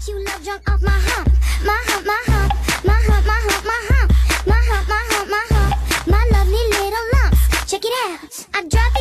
you love drunk off my hump. My hump, my hump, my hump, my hump, my hump. My hump, my hump, my hump. My lovely little lumps. Check it out. I drop